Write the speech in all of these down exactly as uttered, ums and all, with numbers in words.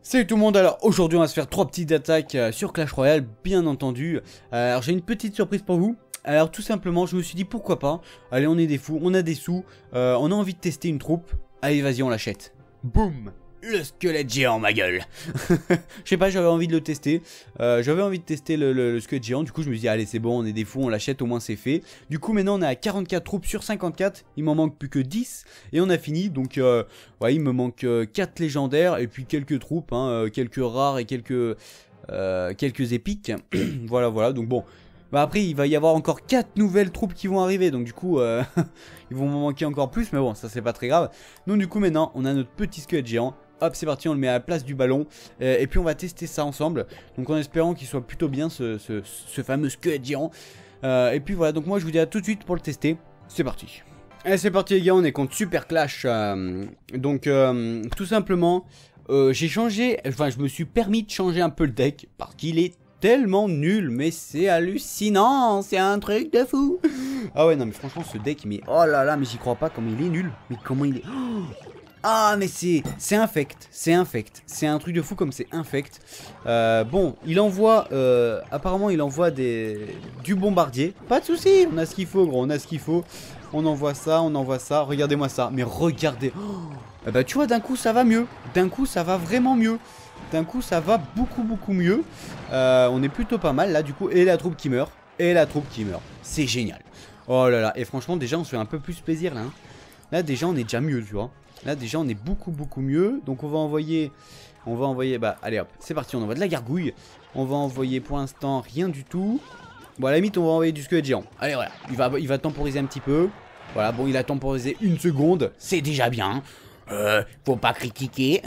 Salut tout le monde, alors aujourd'hui on va se faire trois petites attaques euh, sur Clash Royale, bien entendu. Euh, alors j'ai une petite surprise pour vous. Alors tout simplement je me suis dit pourquoi pas. Allez, on est des fous, on a des sous, euh, on a envie de tester une troupe. Allez, vas-y, on l'achète. Boum, le squelette géant, ma gueule. Je sais pas, j'avais envie de le tester. euh, J'avais envie de tester le, le, le squelette géant. Du coup je me suis dit allez, c'est bon, on est des fous, on l'achète, au moins c'est fait. Du coup maintenant on est à quarante-quatre troupes sur cinquante-quatre. Il m'en manque plus que dix. Et on a fini, donc euh, ouais, il me manque euh, quatre légendaires. Et puis quelques troupes, hein, euh, quelques rares et quelques, euh, quelques épiques. Voilà, voilà, donc bon. Bah après il va y avoir encore quatre nouvelles troupes qui vont arriver. Donc du coup euh, ils vont m'en manquer encore plus. Mais bon, ça c'est pas très grave. Donc du coup maintenant on a notre petit squelette géant. Hop, c'est parti, on le met à la place du ballon. euh, Et puis on va tester ça ensemble. Donc en espérant qu'il soit plutôt bien ce, ce, ce fameux squelette géant. euh, Et puis voilà, donc moi je vous dis à tout de suite pour le tester. C'est parti. Allez, c'est parti les gars, on est contre Super Clash. euh, Donc euh, tout simplement euh, j'ai changé, enfin je me suis permis de changer un peu le deck. Parce qu'il est tellement nul, mais c'est hallucinant, c'est un truc de fou. Ah ouais, non mais franchement ce deck, mais oh là là, mais j'y crois pas comment il est nul. Mais comment il est... Oh, ah mais c'est c'est infect, c'est infect, c'est un truc de fou comme c'est infect. euh, Bon, il envoie, euh, apparemment il envoie des du bombardier. Pas de souci, on a ce qu'il faut gros, on a ce qu'il faut. On envoie ça, on envoie ça, regardez-moi ça. Mais regardez, oh, eh bah, tu vois, d'un coup ça va mieux. D'un coup ça va vraiment mieux. D'un coup ça va beaucoup beaucoup mieux. euh, On est plutôt pas mal là du coup. Et la troupe qui meurt, et la troupe qui meurt. C'est génial. Oh là là, et franchement déjà on se fait un peu plus plaisir là, hein. Là déjà on est déjà mieux, tu vois. Là déjà on est beaucoup beaucoup mieux. Donc on va envoyer, on va envoyer, bah allez hop, c'est parti, on envoie de la gargouille. On va envoyer pour l'instant rien du tout. Bon à la limite on va envoyer du squelette géant. Allez voilà, il va, il va temporiser un petit peu. Voilà, bon il a temporisé une seconde, c'est déjà bien. Euh, faut pas critiquer.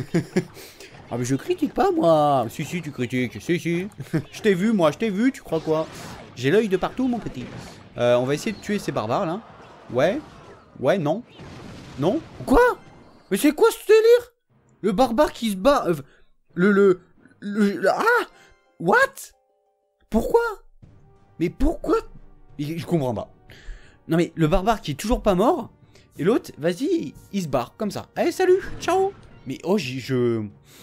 Ah mais je critique pas moi. Si si tu critiques, si si. Je t'ai vu moi, je t'ai vu, tu crois quoi? J'ai l'œil de partout mon petit. euh, On va essayer de tuer ces barbares là. Ouais. Ouais, non. Non? Quoi? Mais c'est quoi ce délire? Le barbare qui se bat... Euh, le, le... Le... le ah! What? Pourquoi? Mais pourquoi? Je comprends pas. Non mais le barbare qui est toujours pas mort. Et l'autre, vas-y, il se barre comme ça. Allez, salut, ciao. Mais oh, je...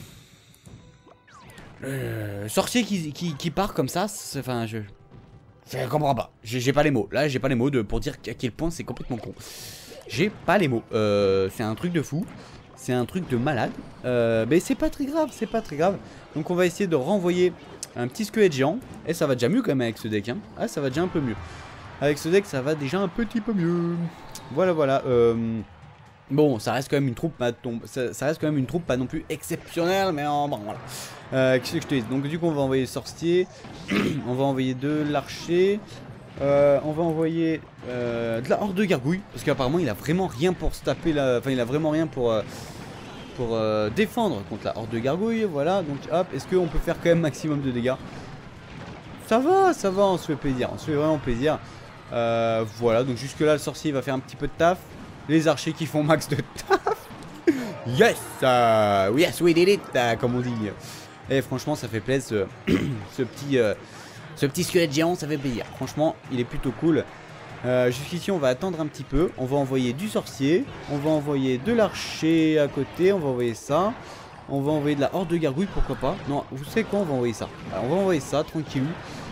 Euh, sorcier qui, qui, qui part comme ça, enfin, je... Je comprends pas. J'ai pas les mots. Là, j'ai pas les mots de, pour dire à quel point c'est complètement con. J'ai pas les mots. Euh, c'est un truc de fou. C'est un truc de malade. Euh, mais c'est pas très grave. C'est pas très grave. Donc on va essayer de renvoyer un petit squelette géant. Et ça va déjà mieux quand même avec ce deck. Hein. Ah, ça va déjà un peu mieux. Avec ce deck, ça va déjà un petit peu mieux. Voilà, voilà. Euh, bon, ça reste quand même une troupe. Pas ça, ça reste quand même une troupe pas non plus exceptionnelle. Mais en bon, voilà. Euh, Qu'est-ce que je te dis? Donc du coup, on va envoyer sorcier. On va envoyer de l'archer. Euh, on va envoyer euh, de la horde de gargouille. Parce qu'apparemment il a vraiment rien pour se taper là. Enfin il a vraiment rien pour, euh, pour euh, défendre contre la horde de gargouille. Voilà, donc hop, est-ce qu'on peut faire quand même maximum de dégâts? Ça va, ça va, on se fait plaisir. On se fait vraiment plaisir. euh, Voilà, donc jusque là le sorcier va faire un petit peu de taf. Les archers qui font max de taf. Yes, uh, yes we did it, uh, comme on dit. Et franchement ça fait plaisir ce, ce petit... Euh, Ce petit squelette géant, ça fait plaisir. Franchement, il est plutôt cool. Euh, Jusqu'ici, on va attendre un petit peu. On va envoyer du sorcier. On va envoyer de l'archer à côté. On va envoyer ça. On va envoyer de la horde de gargouille, pourquoi pas. Non, vous savez quoi? On va envoyer ça. Alors, on va envoyer ça, tranquille.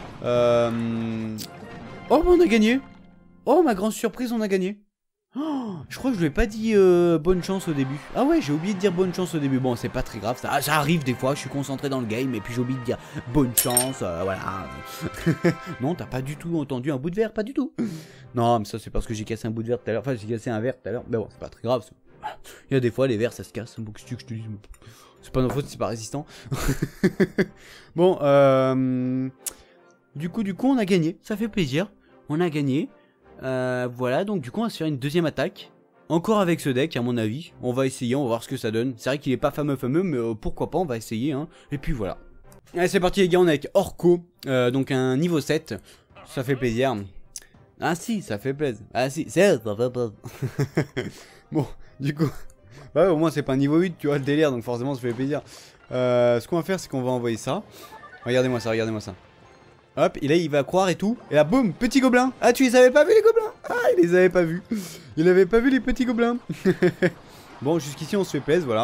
Euh... Oh, bah, on a gagné. Oh, ma grande surprise, on a gagné. Oh, je crois que je lui ai pas dit euh, bonne chance au début. Ah ouais, j'ai oublié de dire bonne chance au début. Bon, c'est pas très grave, ça, ça arrive des fois, je suis concentré dans le game et puis j'ai oublié de dire bonne chance, euh, voilà. Non, t'as pas du tout entendu un bout de verre, pas du tout. Non, mais ça c'est parce que j'ai cassé un bout de verre tout à l'heure. Enfin, j'ai cassé un verre tout à l'heure. Mais bon, c'est pas très grave. Il y a des fois, les verres ça se casse. Un que je te dis. C'est pas notre faute, c'est pas résistant. Bon, euh... du coup, du coup, on a gagné. Ça fait plaisir. On a gagné. Euh, voilà, donc du coup on va se faire une deuxième attaque. Encore avec ce deck à mon avis. On va essayer, on va voir ce que ça donne. C'est vrai qu'il est pas fameux fameux, mais euh, pourquoi pas, on va essayer hein. Et puis voilà. Allez c'est parti les gars, on est avec Orko. euh, Donc un niveau sept. Ça fait plaisir. Ah si, ça fait plaisir. Ah si, c'est ça fait plaisir. Bon, du coup bah ouais, au moins c'est pas un niveau huit, tu vois le délire. Donc forcément ça fait plaisir. euh, Ce qu'on va faire c'est qu'on va envoyer ça. Regardez-moi ça, regardez-moi ça. Hop, et là il va croire et tout. Et là boum, petit gobelin. Ah tu les avais pas vus les gobelins? Ah il les avait pas vus. Il avait pas vu les petits gobelins. Bon jusqu'ici on se fait plaisir, voilà.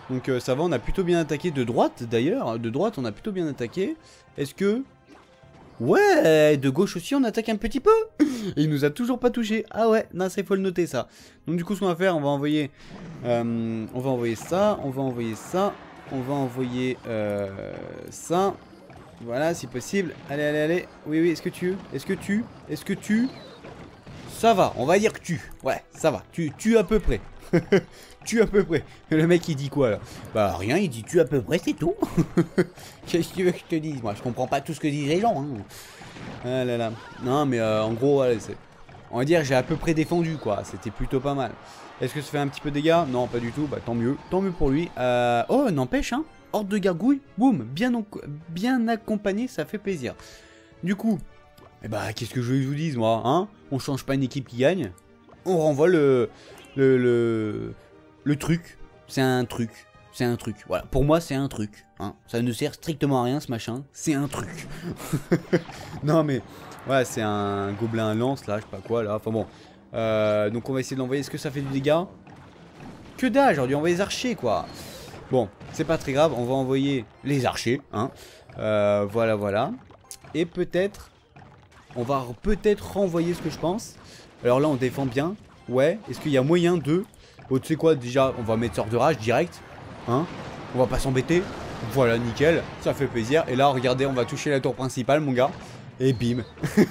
Donc euh, ça va, on a plutôt bien attaqué de droite d'ailleurs. De droite, on a plutôt bien attaqué. Est-ce que... Ouais, de gauche aussi, on attaque un petit peu. Et il nous a toujours pas touché. Ah ouais, non, ça, il faut le noter, ça. Donc du coup, ce qu'on va faire, on va envoyer... Euh, on va envoyer ça, on va envoyer ça. On va envoyer euh, ça. Voilà, si possible. Allez, allez, allez. Oui, oui, est-ce que tu... Est-ce que tu... Est-ce que tu... Ça va, on va dire que tu... Ouais, ça va. Tu, tu à peu près. Tu à peu près. Le mec il dit quoi là? Bah rien, il dit tu à peu près, c'est tout. Qu'est-ce que tu veux que je te dise? Moi je comprends pas tout ce que disent les gens. Hein. Ah là là. Non mais euh, en gros, ouais, c'est... on va dire j'ai à peu près défendu quoi. C'était plutôt pas mal. Est-ce que ça fait un petit peu de dégâts? Non, pas du tout. Bah tant mieux. Tant mieux pour lui. Euh... Oh, n'empêche, hein. Horde de gargouilles. Boum. Bien, bien accompagné, ça fait plaisir. Du coup, eh bah qu'est-ce que je veux que je vous dise moi, hein? On change pas une équipe qui gagne. On renvoie le... Le... le... Le truc, c'est un truc, c'est un truc, voilà, pour moi c'est un truc, hein. Ça ne sert strictement à rien ce machin, c'est un truc. Non mais, ouais c'est un gobelin lance là, je sais pas quoi là, enfin bon. Euh, donc on va essayer de l'envoyer, est-ce que ça fait du dégât? Que dalle, j'aurais dû envoyer les archers quoi. Bon, c'est pas très grave, on va envoyer les archers, hein. Euh, voilà, voilà. Et peut-être, on va peut-être renvoyer ce que je pense. Alors là on défend bien, ouais, est-ce qu'il y a moyen de... Oh, tu sais quoi, déjà, on va mettre sort de rage direct. Hein? On va pas s'embêter. Voilà, nickel. Ça fait plaisir. Et là, regardez, on va toucher la tour principale, mon gars. Et bim.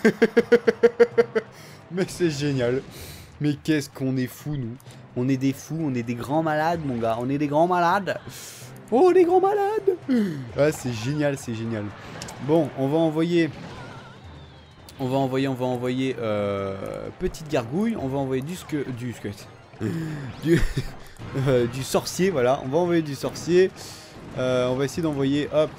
Mais c'est génial. Mais qu'est-ce qu'on est fous, nous. On est des fous, on est des grands malades, mon gars. On est des grands malades. Oh, les grands malades. Ah, c'est génial, c'est génial. Bon, on va envoyer... On va envoyer, on va envoyer... Euh, petite gargouille. On va envoyer du sque... Du squelette. du, euh, du sorcier, voilà, on va envoyer du sorcier. Euh, on va essayer d'envoyer, hop,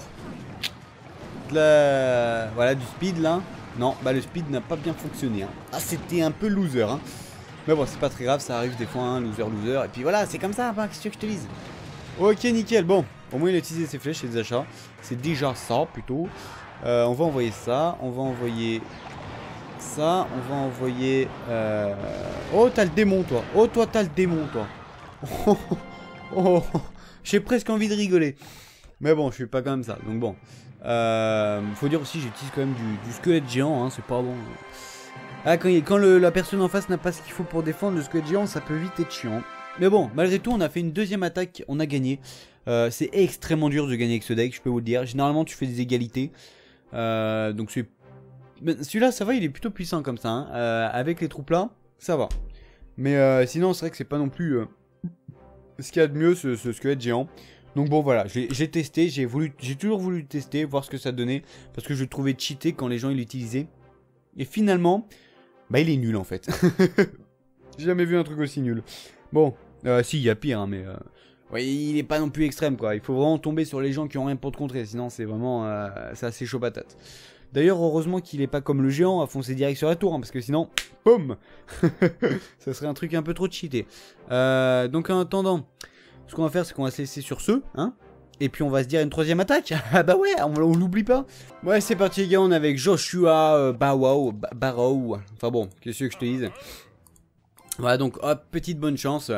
de la... voilà, du speed là. Non, bah le speed n'a pas bien fonctionné. Hein. Ah, c'était un peu loser. Hein. Mais bon, c'est pas très grave, ça arrive des fois, hein, loser, loser. Et puis voilà, c'est comme ça, hein, qu'est-ce que je te dise. Ok, nickel. Bon, au moins il a utilisé ses flèches et des achats. C'est déjà ça, plutôt. Euh, on va envoyer ça, on va envoyer... Ça, on va envoyer... Euh... Oh, t'as le démon, toi. Oh, toi, t'as le démon, toi. Oh, oh, oh. J'ai presque envie de rigoler. Mais bon, je suis pas comme ça. Donc bon. Euh... Faut dire aussi, j'utilise quand même du, du squelette géant. Hein, c'est pas bon. Ah, quand, quand le, la personne en face n'a pas ce qu'il faut pour défendre, le squelette géant, ça peut vite être chiant. Mais bon, malgré tout, on a fait une deuxième attaque. On a gagné. Euh, c'est extrêmement dur de gagner avec ce deck, je peux vous le dire. Généralement, tu fais des égalités. Euh, donc c'est... Celui-là, ça va, il est plutôt puissant comme ça. Hein. Euh, avec les troupes là, ça va. Mais euh, sinon, c'est vrai que c'est pas non plus euh, ce qu'il y a de mieux, ce, ce squelette géant. Donc bon, voilà, j'ai testé, j'ai voulu, j'ai toujours voulu tester, voir ce que ça donnait. Parce que je le trouvais cheaté quand les gens l'utilisaient. Et finalement, bah il est nul en fait. J'ai jamais vu un truc aussi nul. Bon, euh, si, il y a pire, hein, mais... Euh... Ouais, il est pas non plus extrême, quoi. Il faut vraiment tomber sur les gens qui ont rien pour te contrer. Sinon, c'est vraiment... Euh, c'est assez chaud patate. D'ailleurs, heureusement qu'il est pas comme le géant à foncer direct sur la tour, hein, parce que sinon, boum. Ça serait un truc un peu trop cheaté. Euh, donc en attendant, ce qu'on va faire, c'est qu'on va se laisser sur ce, hein. Et puis on va se dire une troisième attaque. Ah bah ouais, on, on l'oublie pas. Ouais, c'est parti les gars, on est avec Joshua euh, Barrow, Barrow. Enfin bon, qu'est-ce que je te dise. Voilà, donc hop, petite bonne chance.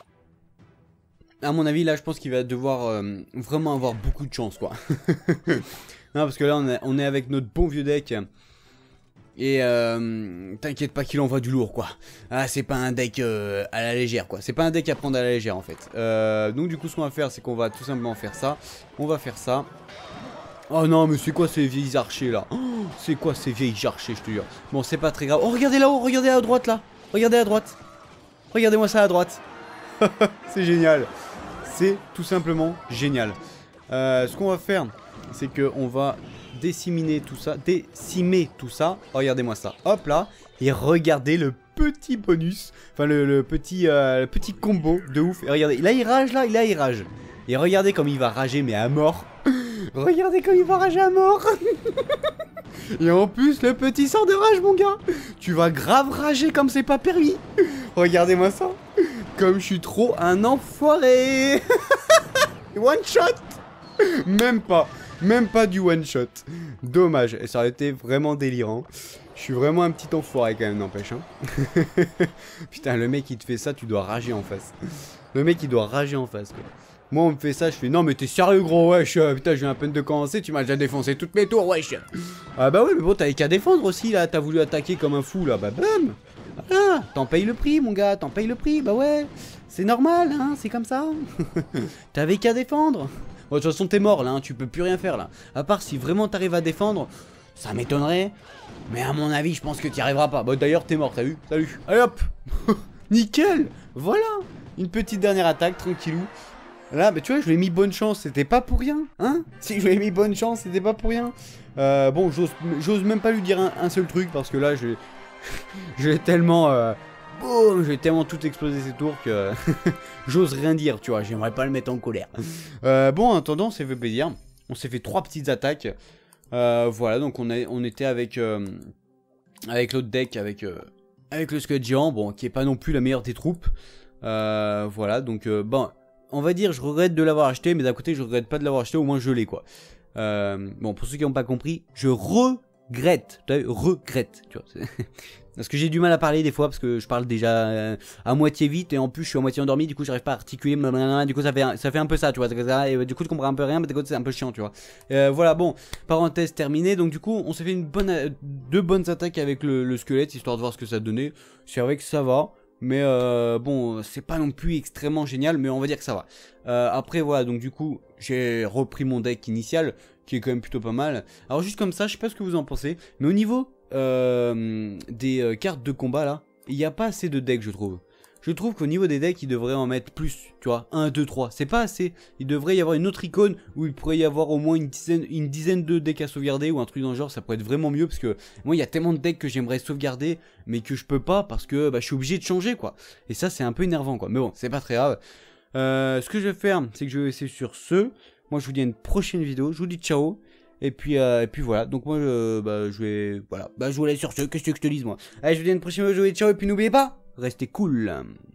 À mon avis, là, je pense qu'il va devoir euh, vraiment avoir beaucoup de chance, quoi. Non, parce que là, on est, on est avec notre bon vieux deck. Et euh, t'inquiète pas qu'il envoie du lourd, quoi. Ah, c'est pas un deck euh, à la légère, quoi. C'est pas un deck à prendre à la légère, en fait. Euh, donc, du coup, ce qu'on va faire, c'est qu'on va tout simplement faire ça. On va faire ça. Oh non, mais c'est quoi ces vieilles archers, là? Oh, c'est quoi ces vieilles archers, je te jure. Bon, c'est pas très grave. Oh, regardez là-haut, regardez à droite, là. Regardez à droite. Regardez-moi ça à droite. C'est génial. C'est tout simplement génial. Euh, ce qu'on va faire, c'est qu'on va déciminer tout ça. Décimer tout ça. Oh, regardez-moi ça. Hop là. Et regardez le petit bonus. Enfin, le, le, petit, euh, le petit combo de ouf. Et regardez. Là, il rage, là. Là, il rage. Et regardez comme il va rager, mais à mort. Regardez comme il va rager à mort. Et en plus, le petit sort de rage, mon gars. Tu vas grave rager comme c'est pas permis. Regardez-moi ça. Comme je suis trop un enfoiré. One shot. Même pas. Même pas du one shot. Dommage. Et ça aurait été vraiment délirant. Je suis vraiment un petit enfoiré quand même, n'empêche. Hein. Putain, le mec il te fait ça, tu dois rager en face. Le mec il doit rager en face, quoi. Moi, on me fait ça, je fais non, mais t'es sérieux, gros, wesh. Putain, je viens à peine de commencer, tu m'as déjà défoncé toutes mes tours, wesh. Ah bah oui, mais bon, t'avais qu'à défendre aussi, là. T'as voulu attaquer comme un fou, là. Bah, bam. Voilà, t'en payes le prix, mon gars, t'en payes le prix. Bah ouais, c'est normal, hein, c'est comme ça. T'avais qu'à défendre. Bon, de toute façon, t'es mort, là, hein, tu peux plus rien faire, là. À part si vraiment t'arrives à défendre, ça m'étonnerait. Mais à mon avis, je pense que t'y arriveras pas. Bon, d'ailleurs, t'es mort, t'as vu? Salut. Allez hop. Nickel. Voilà. Une petite dernière attaque, tranquillou. Là, bah, tu vois, je lui ai mis bonne chance, c'était pas pour rien, hein? Si je lui ai mis bonne chance, c'était pas pour rien. Euh, bon, j'ose même pas lui dire un, un seul truc, parce que là, je j'ai tellement... Euh, boum, j'ai tellement tout explosé ces tours que j'ose rien dire, tu vois, j'aimerais pas le mettre en colère. Euh, bon, en attendant, ça fait plaisir. On s'est fait trois petites attaques. Euh, voilà, donc on, a, on était avec, euh, avec l'autre deck, avec, euh, avec le squelette géant, bon, qui est pas non plus la meilleure des troupes. Euh, voilà, donc, euh, bon... On va dire, je regrette de l'avoir acheté, mais d'un côté, je regrette pas de l'avoir acheté, au moins je l'ai, quoi. Euh, bon, pour ceux qui n'ont pas compris, je regrette. Tu vois, regrette, tu vois. Parce que j'ai du mal à parler des fois, parce que je parle déjà euh, à moitié vite, et en plus, je suis à moitié endormi, du coup, j'arrive pas à articuler, blablabla, du coup, ça fait, un, ça fait un peu ça, tu vois. Et du coup, je comprends un peu rien, mais du coup, c'est un peu chiant, tu vois. Euh, voilà, bon, parenthèse terminée, donc du coup, on s'est fait une bonne, deux bonnes attaques avec le, le squelette, histoire de voir ce que ça donnait. C'est vrai que ça va. Mais euh, bon, c'est pas non plus extrêmement génial, mais on va dire que ça va. Euh, après, voilà, donc du coup, j'ai repris mon deck initial, qui est quand même plutôt pas mal. Alors juste comme ça, je sais pas ce que vous en pensez, mais au niveau euh, des euh, cartes de combat, là, il n'y a pas assez de decks, je trouve. Je trouve qu'au niveau des decks, il devrait en mettre plus, tu vois, un, deux, trois. C'est pas assez. Il devrait y avoir une autre icône où il pourrait y avoir au moins une dizaine, une dizaine de decks à sauvegarder ou un truc dans le genre. Ça pourrait être vraiment mieux parce que moi, il y a tellement de decks que j'aimerais sauvegarder, mais que je peux pas parce que bah, je suis obligé de changer, quoi. Et ça, c'est un peu énervant, quoi. Mais bon, c'est pas très grave. Euh, ce que je vais faire, c'est que je vais essayer sur ce. Moi, je vous dis à une prochaine vidéo. Je vous dis ciao. Et puis, euh, et puis voilà. Donc moi, je, bah, je vais, voilà. Bah, je vous laisse sur ce. Qu'est-ce que je te dise, moi. Allez, je vous dis à une prochaine vidéo. Je vous dis ciao. Et puis n'oubliez pas. Restez cool.